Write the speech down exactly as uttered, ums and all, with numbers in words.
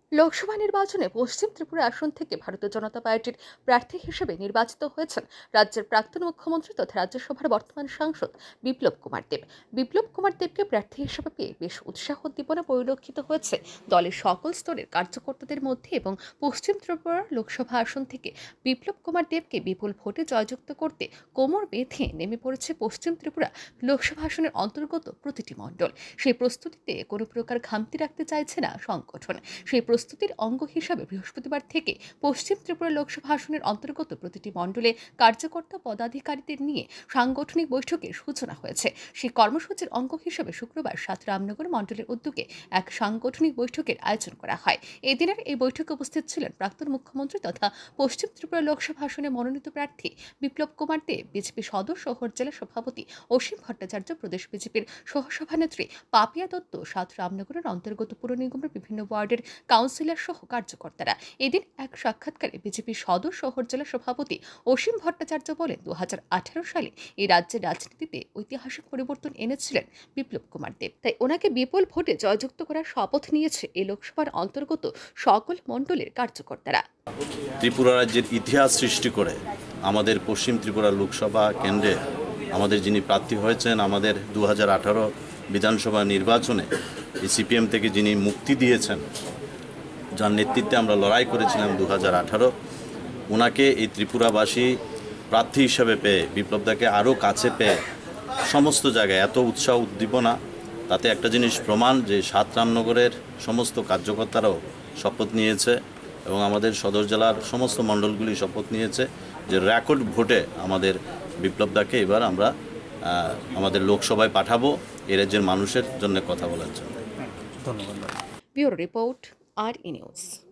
লোকসভা নির্বাচনে পশ্চিম ত্রিপুরা আসন থেকে ভারতীয় জনতা পার্টির প্রার্থী হিসেবে নির্বাচিত হয়েছেন রাজ্যের প্রাক্তন মুখ্যমন্ত্রী তথা রাজ্যসভার বর্তমান সাংসদ বিপ্লব কুমার দেব। বিপ্লব কুমার দেবকে প্রার্থী হিসেবে পেয়ে বেশ উৎসাহ উদ্দীপনা পরিলক্ষিত হয়েছে দলের সকল স্তরের কার্যকর্তাদের মধ্যে এবং পশ্চিম ত্রিপুরা লোকসভা আসন থেকে বিপ্লব কুমার দেবকে বিপুল ভোটে জয়যুক্ত করতে কোমর বেঁধে নেমে পড়েছে পশ্চিম ত্রিপুরা লোকসভা আসনের অন্তর্গত প্রতিটি মণ্ডল। সেই প্রস্তুতিতে কোনো প্রকার খামতি রাখতে চাইছে না সংগঠন। সেই প্রস্তুতির অঙ্গ হিসাবে বৃহস্পতিবার থেকে পশ্চিম ত্রিপুরা লোকসভা আসনের অন্তর্গত প্রতিটি মণ্ডলে কার্যকর্তা পদাধিকারীদের নিয়ে সাংগঠনিক বৈঠকের সূচনা হয়েছে। সেই কর্মসূচির অঙ্গ হিসাবে শুক্রবার সাত রামনগর মণ্ডলের উদ্যোগে এক সাংগঠনিক বৈঠকের আয়োজন করা হয়। এদিনের এই বৈঠকে উপস্থিত ছিলেন প্রাক্তন মুখ্যমন্ত্রী তথা পশ্চিম ত্রিপুরা লোকসভা আসনে মনোনীত প্রার্থী বিপ্লব কুমার দেব, বিজেপি সদর শহর জেলা সভাপতি অসীম ভট্টাচার্য, প্রদেশ বিজেপির সহসভানেত্রী পাপিয়া দত্ত, সাত রামনগরের অন্তর্গত পুর নিগমের বিভিন্ন ওয়ার্ডের কাউন্সিলর সহ কার্যকর্তারা। এদিন এক সাক্ষাৎকারে বিজেপি সদর শহর জেলা সভাপতি অসীম ভট্টাচার্য বলেন, দু হাজার আঠারো সালে এই রাজ্যের রাজনীতিতে ঐতিহাসিক পরিবর্তন এনেছিলেন বিপ্লব কুমার দেব। তাই ওনাকে বিপুল ভোটে জয়যুক্ত করার শপথ নিয়েছে এই লোকসভার অন্তর্গত সকল মণ্ডলের কার্যকর্তারা। ত্রিপুরা রাজ্যের ইতিহাস সৃষ্টি করে আমাদের পশ্চিম ত্রিপুরা লোকসভা কেন্দ্রে আমাদের যিনি প্রার্থী হয়েছেন, আমাদের দু হাজার আঠারো বিধানসভা নির্বাচনে এই সিপিএম থেকে যিনি মুক্তি দিয়েছেন, যার নেতৃত্বে আমরা লড়াই করেছিলাম দু হাজার আঠারো, ওনাকে এই ত্রিপুরাবাসী প্রার্থী হিসাবে পেয়ে, বিপ্লবদাকে আরও কাছে পেয়ে সমস্ত জায়গায় এত উৎসাহ উদ্দীপনা, তাতে একটা জিনিস প্রমাণ যে সাত রামনগরের সমস্ত কার্যকর্তারাও শপথ নিয়েছে এবং আমাদের সদর জেলার সমস্ত মণ্ডলগুলি শপথ নিয়েছে যে রেকর্ড ভোটে আমাদের বিপ্লবদাকে এবার আমরা আমাদের লোকসভায় পাঠাবো এই রাজ্যের মানুষের জন্য কথা বলার জন্য। ধন্যবাদ। ব্যুরো রিপোর্ট, আর ই নিউজ।